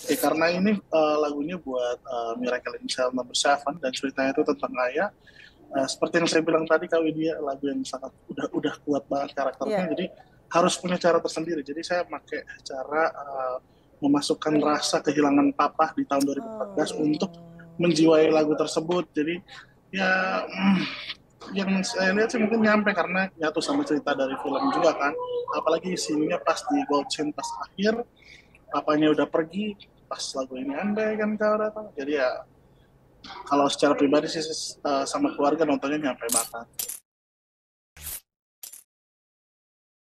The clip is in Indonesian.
Ya, karena ini lagunya buat Miracle in Cell Number 7 dan ceritanya itu tentang ayah. Seperti yang saya bilang tadi, Kak Widya, lagu yang sangat udah kuat banget karakternya, Iya. jadi harus punya cara tersendiri. Jadi saya pakai cara memasukkan rasa kehilangan papa di tahun 2014 untuk Oh. menjiwai lagu tersebut. Jadi ya yang saya lihat sih mungkin nyampe karena nyatu sama cerita dari film juga kan. Apalagi scene-nya pas di Gold Chain pas akhir, papanya udah pergi, pas lagu ini andai kan kau datang. Jadi ya kalau secara pribadi sih sama keluarga nontonnya nyampe banget.